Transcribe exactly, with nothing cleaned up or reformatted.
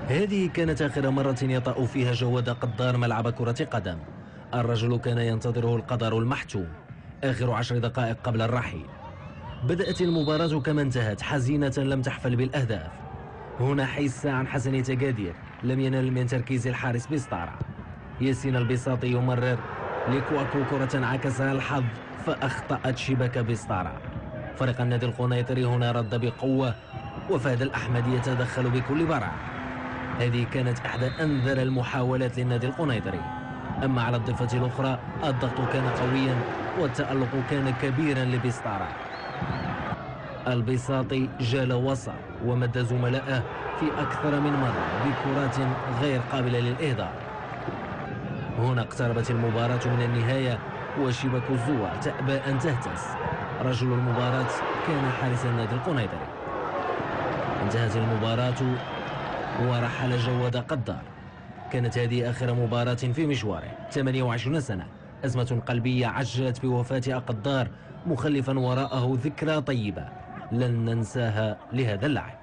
هذه كانت آخر مرة يطأ فيها جواد قدار ملعب كرة قدم. الرجل كان ينتظره القدر المحتوم. آخر عشر دقائق قبل الرحيل. بدأت المباراة كما انتهت حزينة لم تحفل بالأهداف. هنا حس عن حسن تقادير لم ينل من تركيز الحارس بسطارة. ياسين البساطي يمرر لكواكو كرة عكسها الحظ فأخطأت شبكة بسطارة. فريق النادي القنيطري هنا رد بقوة وفهد الأحمد يتدخل بكل براعة. هذه كانت إحدى أنذر المحاولات للنادي القنيطري. أما على الضفة الأخرى الضغط كان قويا والتألق كان كبيرا لبسطارة. البساطي جال وسط ومد زملائه في أكثر من مرة بكرات غير قابلة للإهدار. هنا اقتربت المباراة من النهاية وشبك الزوار تأبى أن تهتز. رجل المباراة كان حارس النادي القنيطري. انتهت المباراة ورحل جواد قدار. كانت هذه آخر مباراة في مشواره. ثمانية وعشرين سنة، أزمة قلبية عجلت بوفاة قدار مخلفا وراءه ذكرى طيبة لن ننساها لهذا اللاعب.